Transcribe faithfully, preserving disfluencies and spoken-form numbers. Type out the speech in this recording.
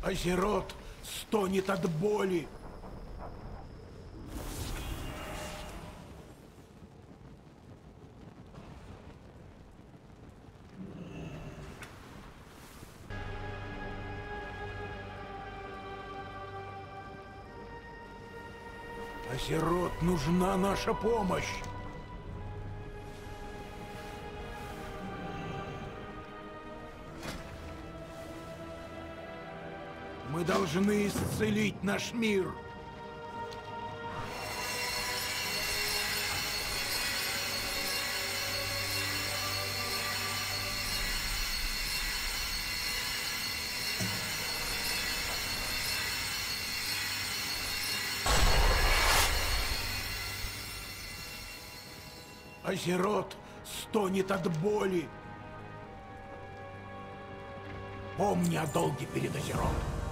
Азерот стонет от боли. Азерот, нужна наша помощь. Мы должны исцелить наш мир. Азерот стонет от боли. Помни о долге перед Азеротом.